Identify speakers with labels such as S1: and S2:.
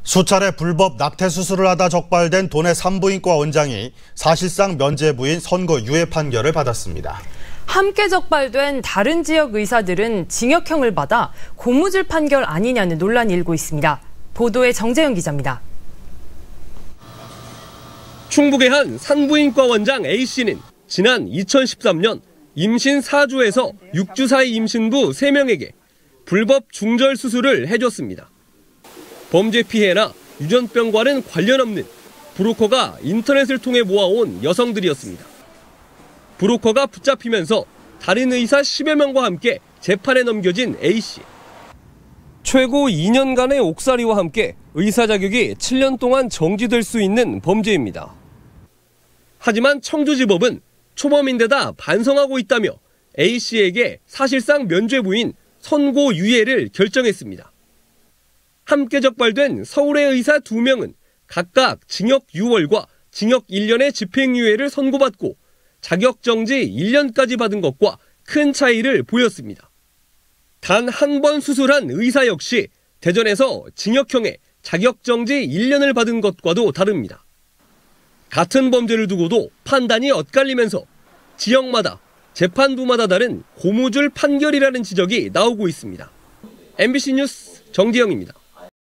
S1: 수차례 불법 낙태 수술을 하다 적발된 도내 산부인과 원장이 사실상 면죄부인 선고 유예 판결을 받았습니다.
S2: 함께 적발된 다른 지역 의사들은 징역형을 받아 고무줄 판결 아니냐는 논란이 일고 있습니다. 보도에 정재영 기자입니다.
S3: 충북의 한 산부인과 원장 A씨는 지난 2013년 임신 4주에서 6주 사이 임신부 3명에게 불법 중절 수술을 해줬습니다. 범죄 피해나 유전병과는 관련 없는 브로커가 인터넷을 통해 모아온 여성들이었습니다. 브로커가 붙잡히면서 다른 의사 10여 명과 함께 재판에 넘겨진 A씨. 최고 2년간의 옥살이와 함께 의사 자격이 7년 동안 정지될 수 있는 범죄입니다. 하지만 청주지법은 초범인데다 반성하고 있다며 A씨에게 사실상 면죄부인 선고 유예를 결정했습니다. 함께 적발된 서울의 의사 2명은 각각 징역 6월과 징역 1년의 집행유예를 선고받고 자격정지 1년까지 받은 것과 큰 차이를 보였습니다. 단 한 번 수술한 의사 역시 대전에서 징역형의 자격정지 1년을 받은 것과도 다릅니다. 같은 범죄를 두고도 판단이 엇갈리면서 지역마다 재판부마다 다른 고무줄 판결이라는 지적이 나오고 있습니다. MBC 뉴스 정재영입니다.